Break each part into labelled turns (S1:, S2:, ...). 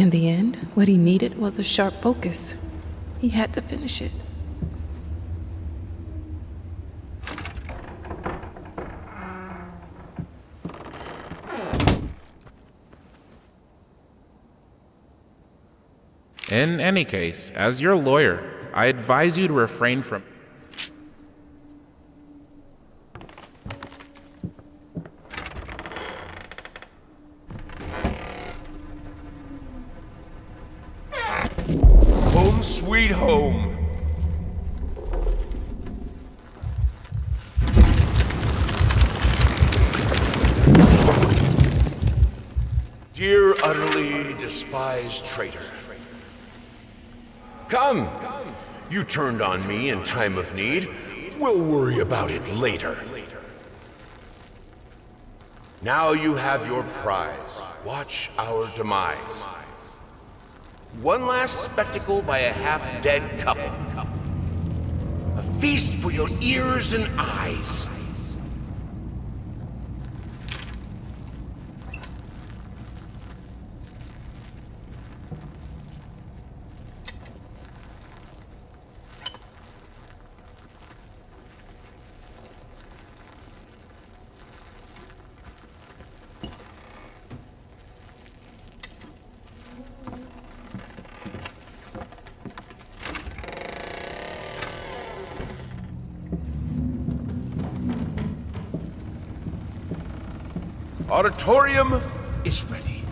S1: In the end, what he needed was a sharp focus. He had to finish it.
S2: In any case, as your lawyer, I advise you to refrain from...
S3: Home sweet home. Dear utterly despised traitor. Come! You turned on me in time of need. We'll worry about it later. Now you have your prize. Watch our demise. One last spectacle by a half-dead couple. A feast for your ears and eyes. Auditorium is ready.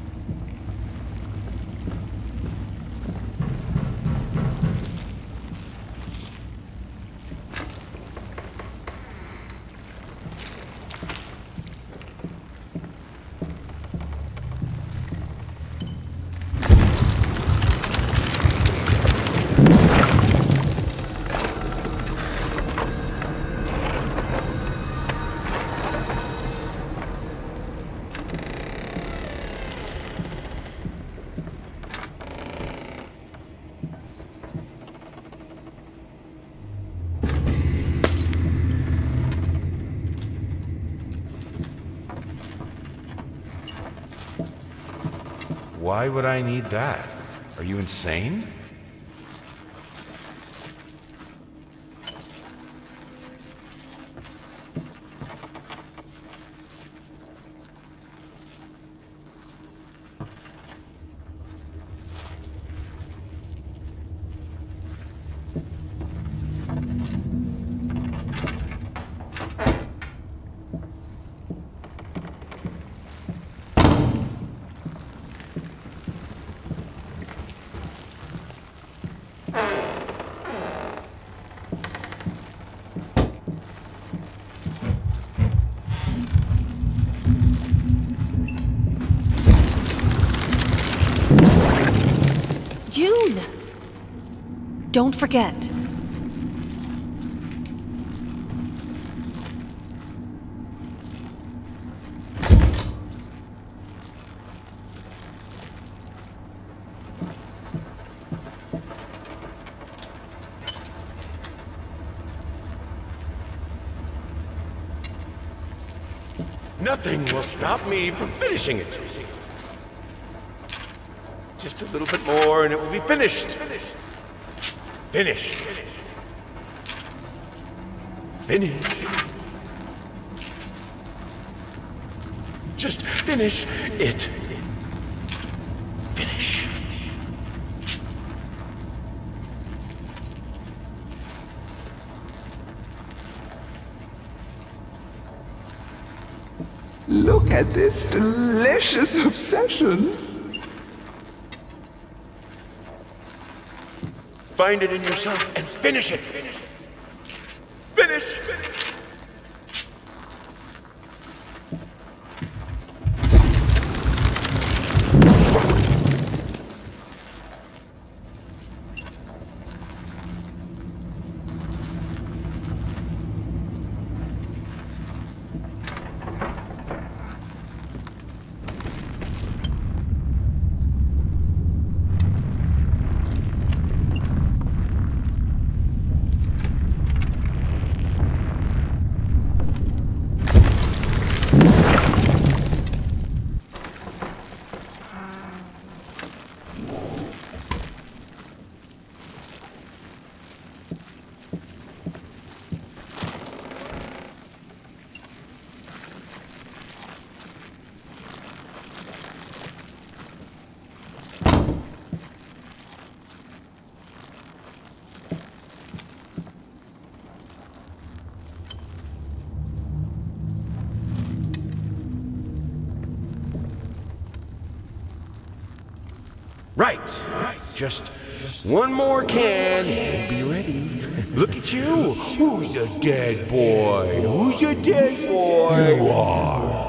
S4: Why would I need that? Are you insane?
S5: June! Don't forget.
S3: Nothing will stop me from finishing it. Just a little bit more and it will be finished. Finish. Finish. Just finish it. Finish.
S6: Look at this delicious obsession.
S3: Find it in yourself and finish it. Finish. Right. Just one more can and be ready. Look at you. Who's a dead boy? Who's a dead boy? You are.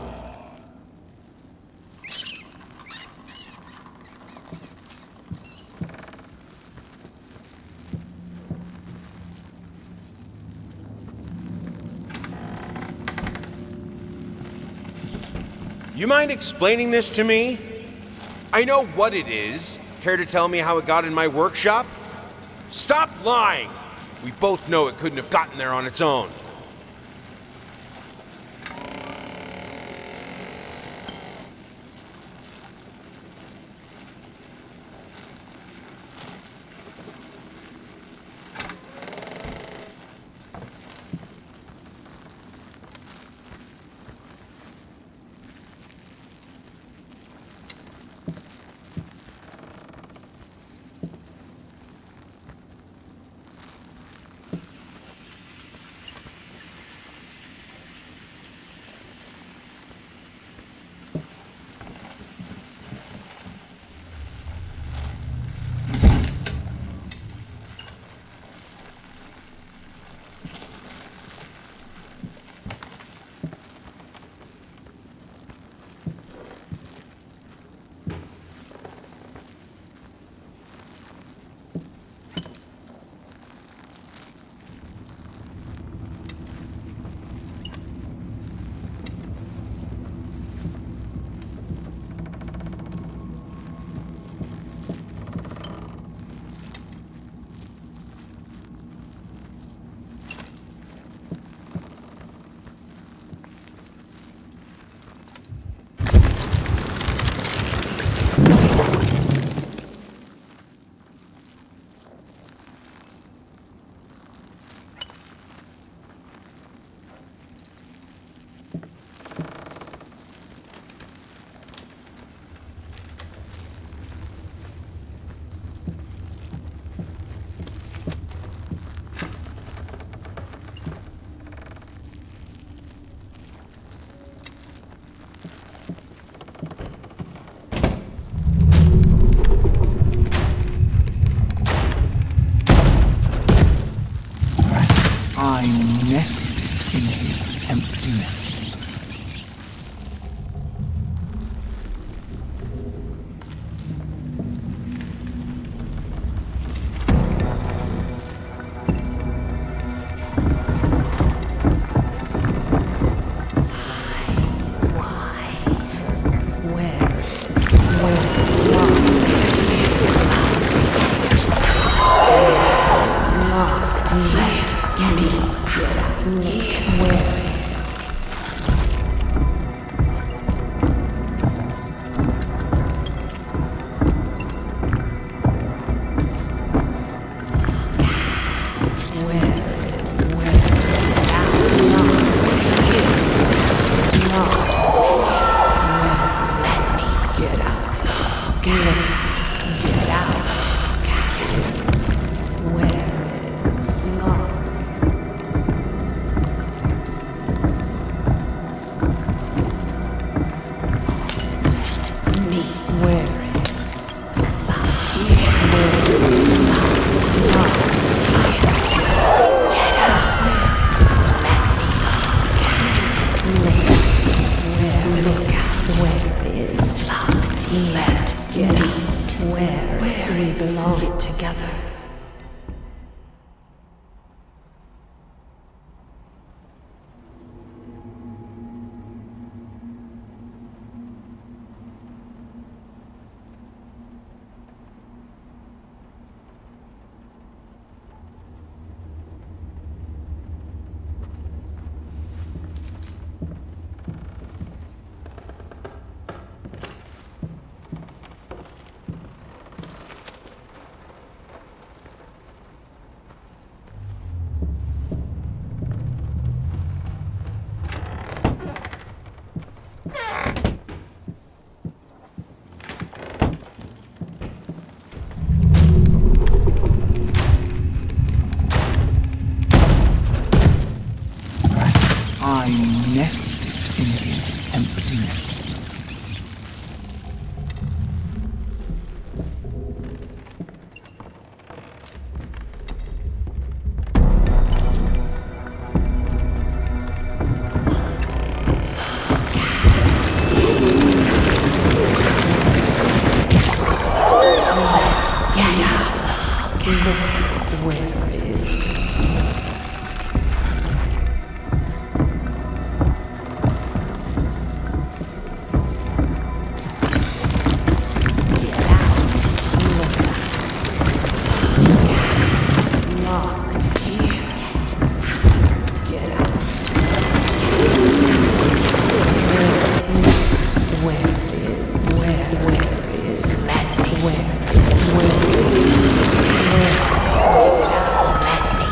S3: You mind explaining this to me? I know what it is. Care to tell me how it got in my workshop? Stop lying! We both know it couldn't have gotten there on its own.
S6: Nested in his emptiness. I nested in his emptiness.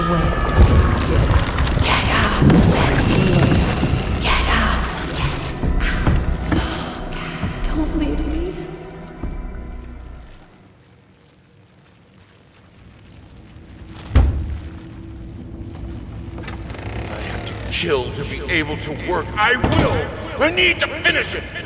S1: Don't leave me.
S3: If I have to kill to be able to work, I will! I need to finish it!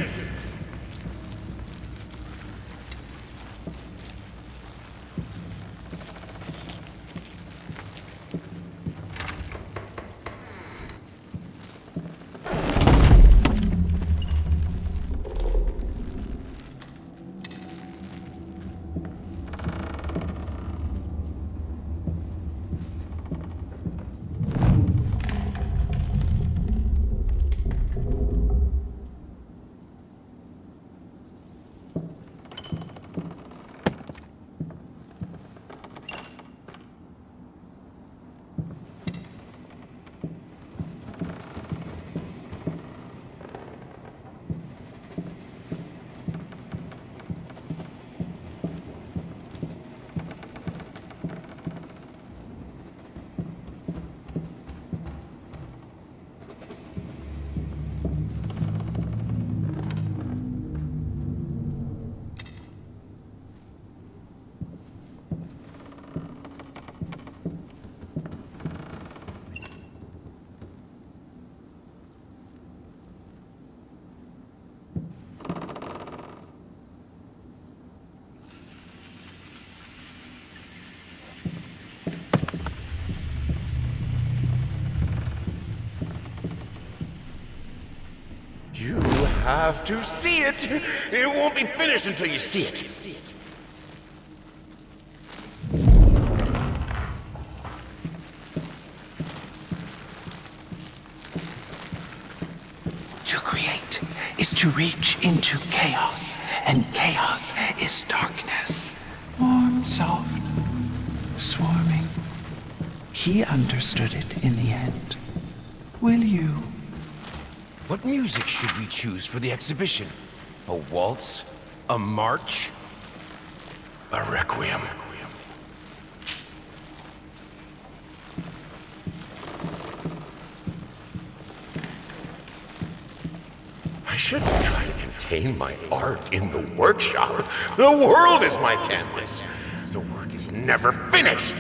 S3: You have to see it! It won't be finished until you see it!
S6: To create is to reach into chaos, and chaos is darkness. Warm, soft, swarming. He understood it in the end. Will you?
S3: What music should we choose for the exhibition? A waltz? A march? A requiem? I shouldn't try to contain my art in the workshop. The world is my canvas. The work is never finished.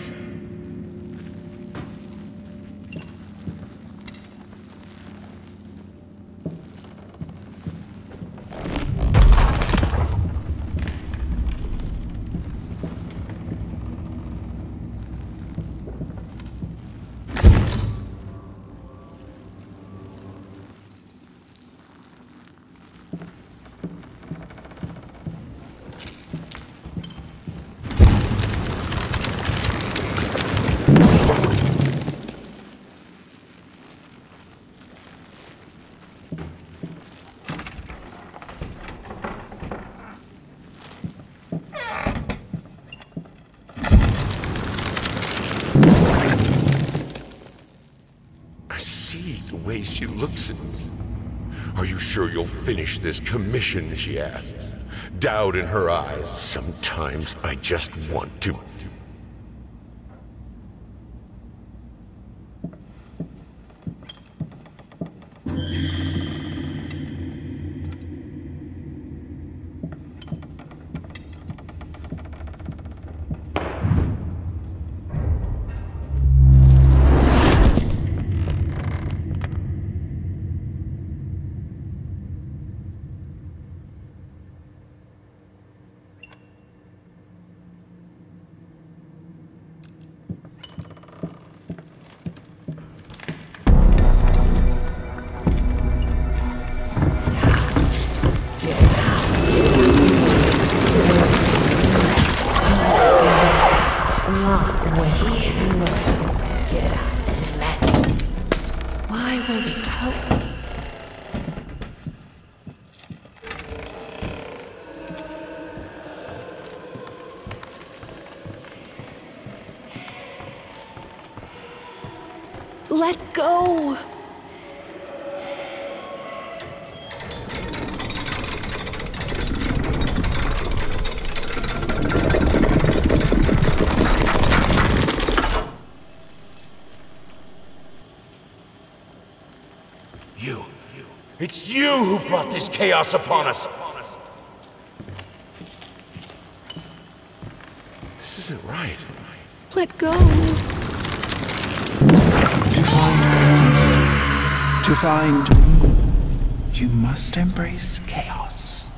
S3: The way she looks at me. Are you sure you'll finish this commission, she asks. Doubt in her eyes. Sometimes I just want to.
S5: Let go!
S3: You. It's you who brought this chaos upon us.
S4: This isn't right.
S5: Let go.
S6: To find peace, to find me, you must embrace chaos.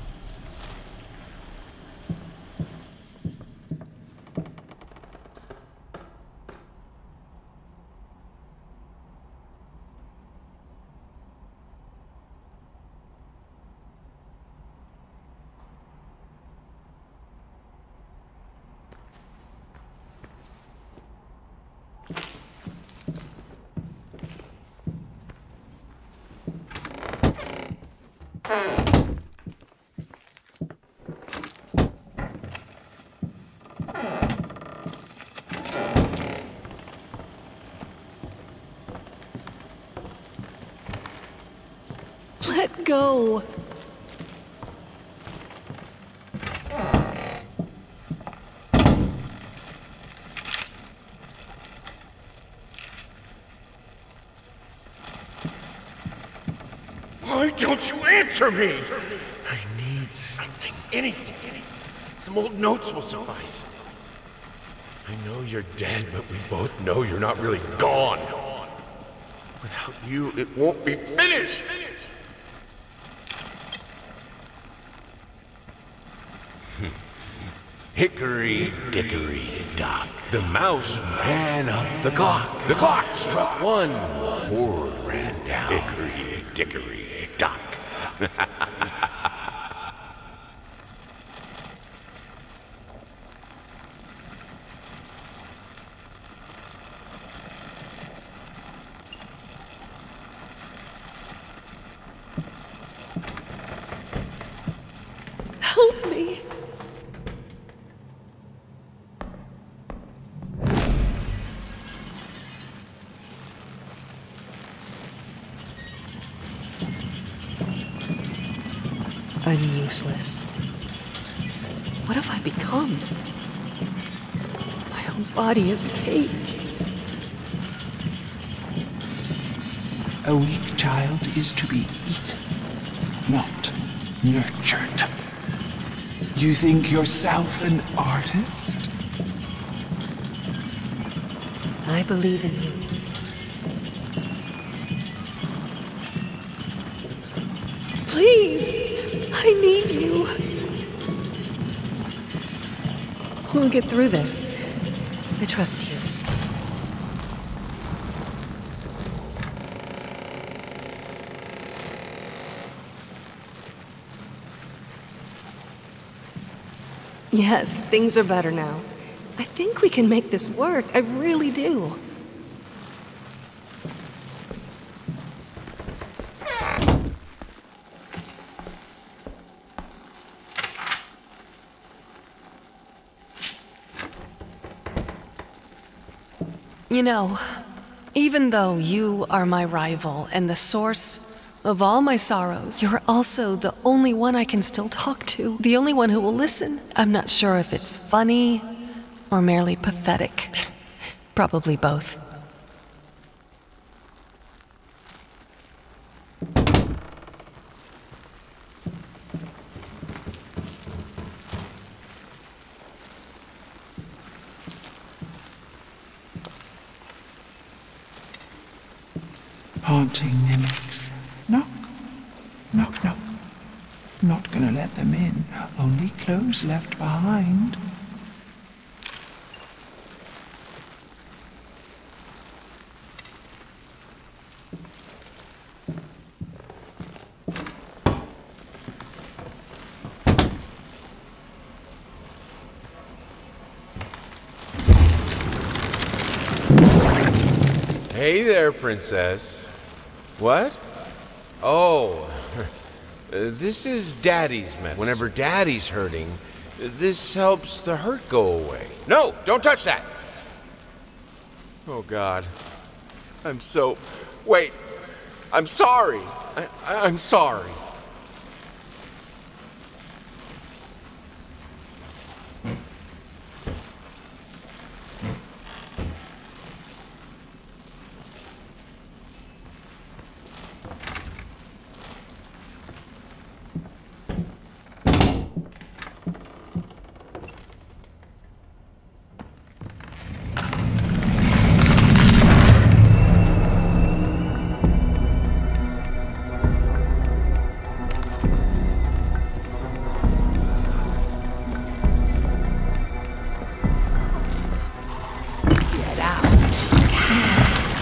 S5: Let go.
S3: Why don't you answer me? I need something, anything. Some old notes will suffice. I know you're dead, but we both know you're not really gone. Without you, it won't be finished. Hickory dickory dock. The mouse ran up the clock. The clock struck one. The horde ran down. Hickory dickory dock.
S5: Help me. I'm useless. What have I become? My own body is a cage.
S6: A weak child is to be eaten, not nurtured. You think yourself an artist?
S5: I believe in you. Please, I need you. We'll get through this. I trust you. Yes, things are better now. I think we can make this work. I really do. You know, even though you are my rival and the source of all my sorrows, you're also the only one I can still talk to, the only one who will listen. I'm not sure if it's funny or merely pathetic. Probably both.
S6: Haunting mimics. Knock. Knock, knock. Not gonna let them in. Only clothes left behind.
S3: Hey there, princess. What? Oh, this is Daddy's medicine. Whenever Daddy's hurting, this helps the hurt go away. No, don't touch that! Oh, God. Wait. I'm sorry. I'm sorry.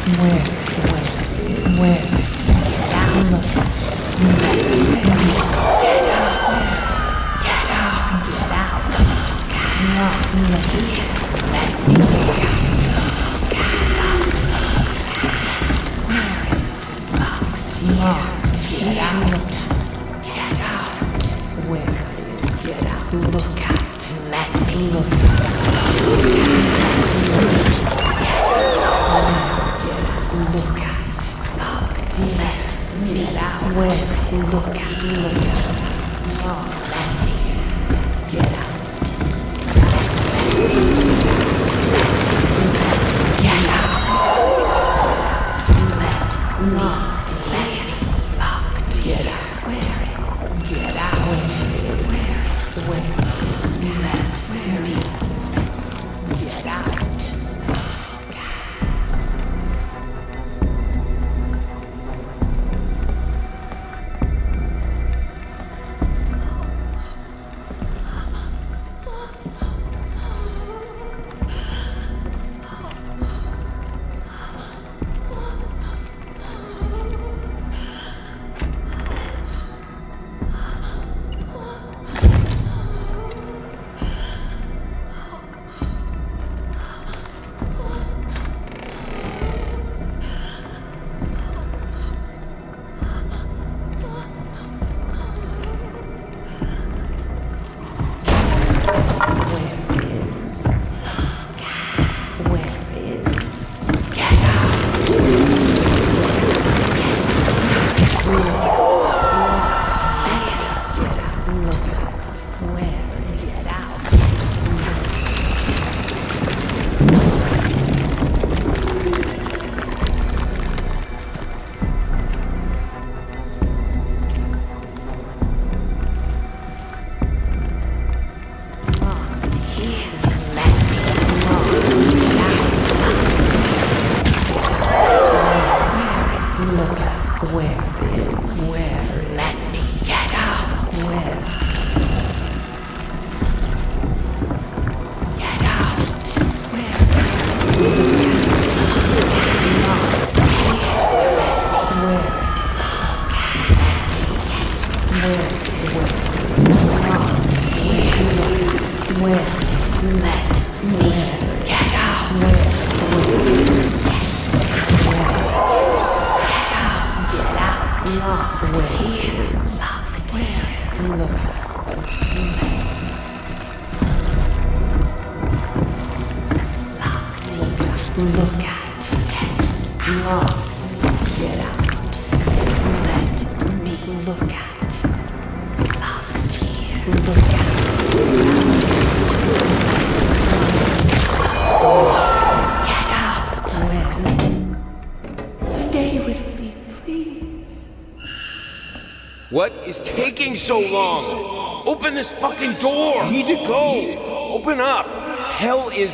S3: What is taking so long? Open this fucking door! I need to go! Open up! Hell is...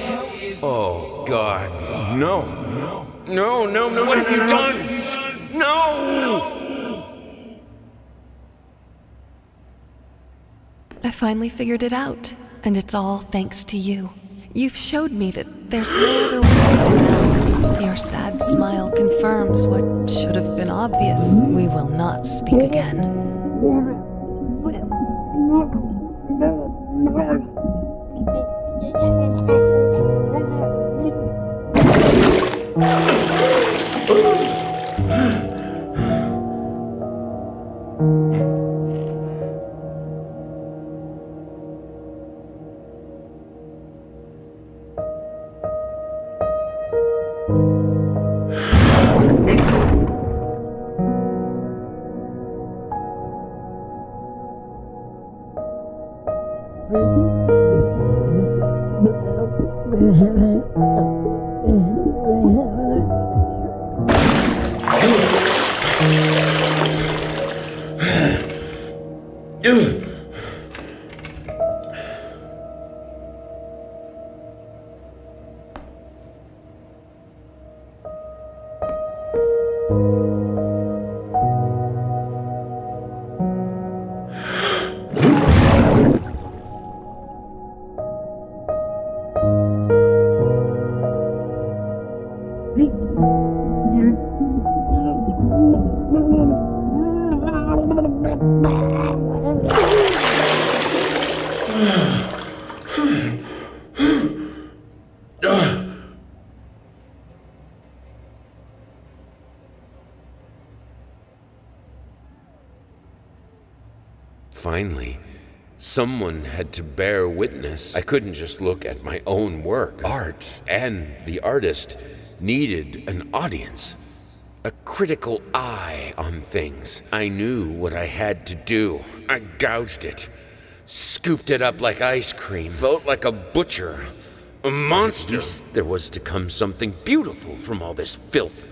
S3: Oh, God. No. No, no, no, what have you done? No!
S5: I finally figured it out, and it's all thanks to you. You've showed me that there's no other way than now. Your sad smile confirms what should have been obvious. We will not speak again.
S3: Finally, someone had to bear witness. I couldn't just look at my own work. Art and the artist needed an audience, a critical eye on things. I knew what I had to do. I gouged it, scooped it up like ice cream, felt like a butcher, a monster. At least there was to come something beautiful from all this filth.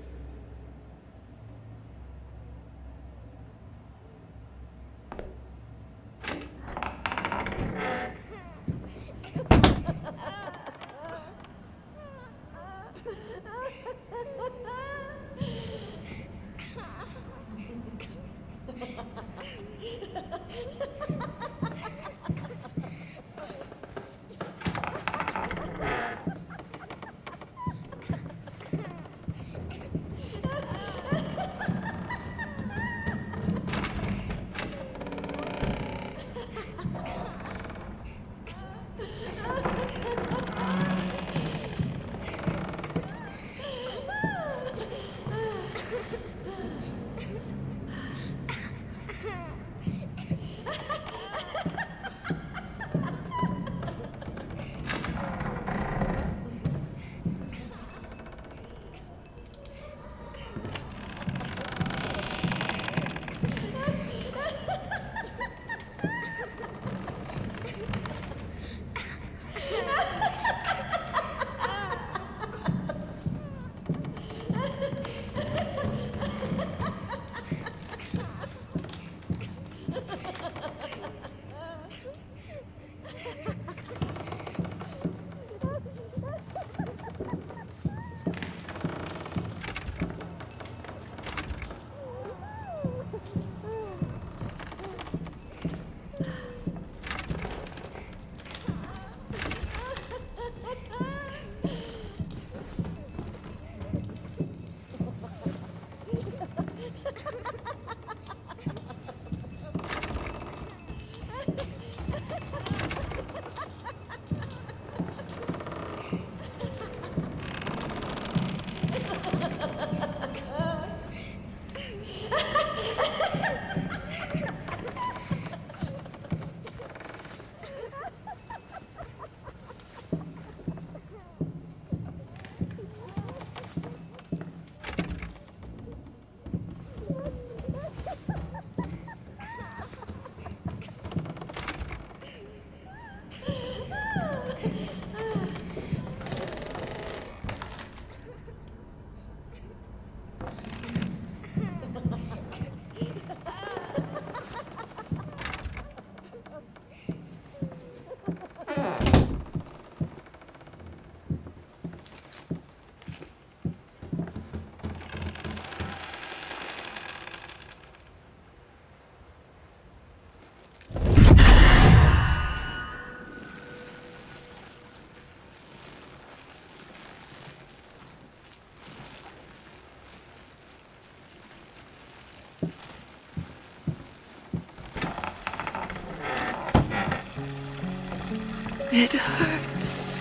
S1: It hurts.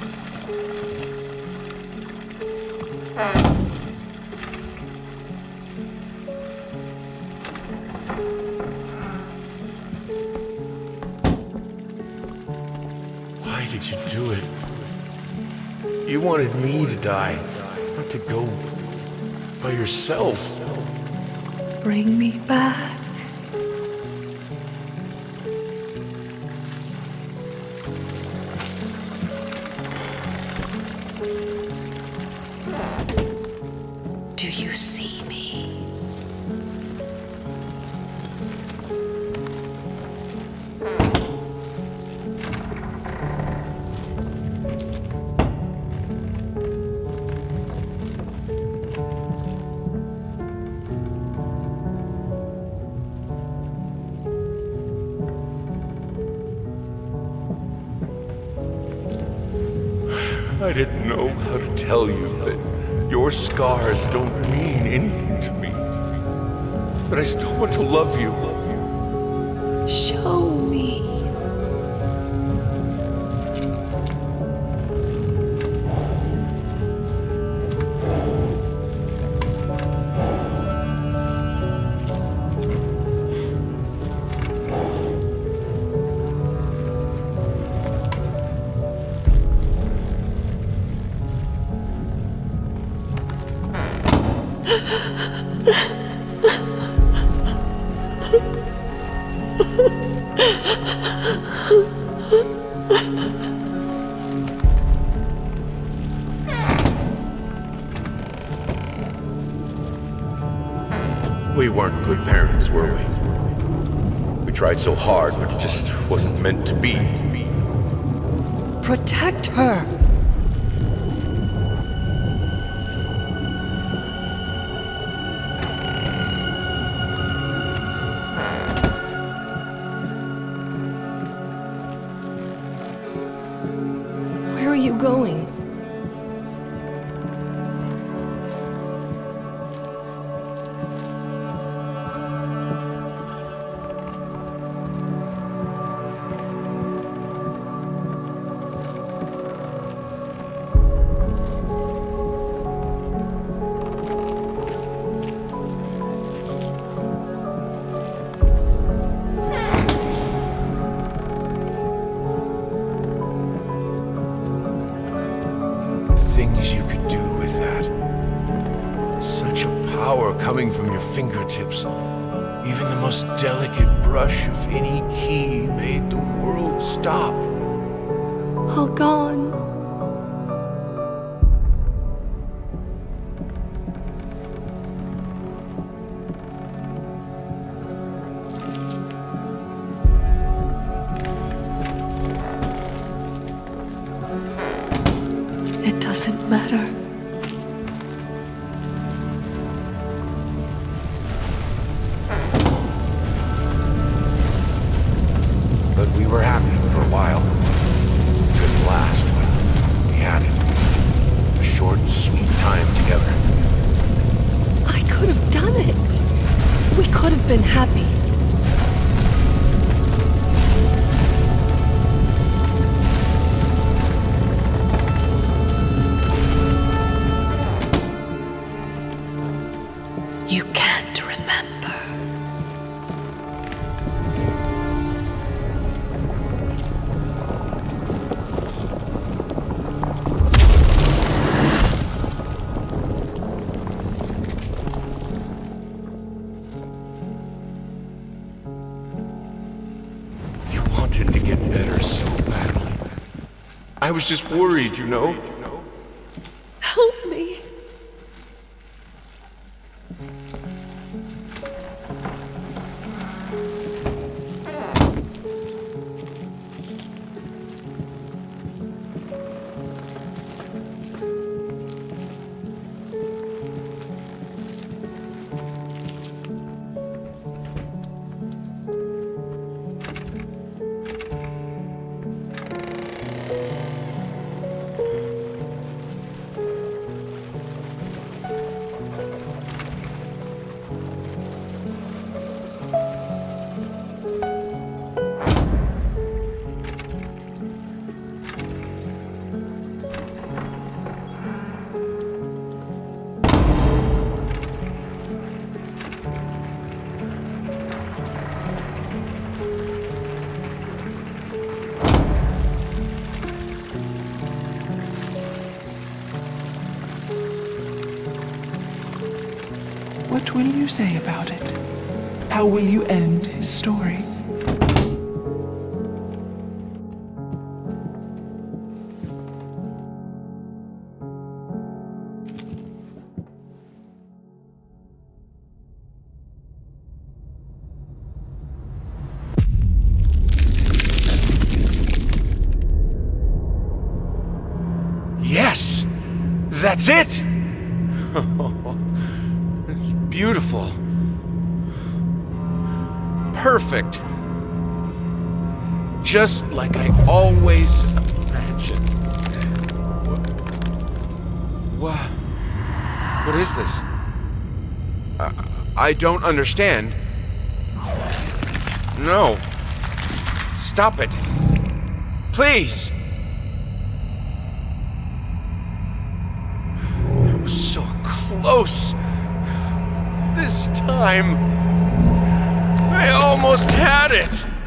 S4: Why did you do it? You wanted me to die, not to go by yourself.
S1: Bring me back. Do you see me?
S4: I didn't know how to tell you that Your scars don't mean anything to me. But I still want to love you.
S5: Show me.
S4: We weren't good parents, were we? We tried so hard, but it just wasn't meant to be.
S5: Protect her. Where are you going?
S4: Things you could do with that. Such a power coming from your fingertips. Even the most delicate brush of any key made the world stop.
S5: All gone. It doesn't matter.
S4: But we were happy for a while. It couldn't last, but we had it. A short, sweet time together.
S5: I could have done it. We could have been happy. You can't remember.
S4: You wanted to get better so badly. I was just worried, you know?
S5: Help me.
S6: What will you say about it? How will you end his story?
S4: Yes! That's it! It's beautiful. Perfect. Just like I always imagined.
S3: What is this? I don't understand. No. Stop it. Please! I was so close. This time, I almost had it.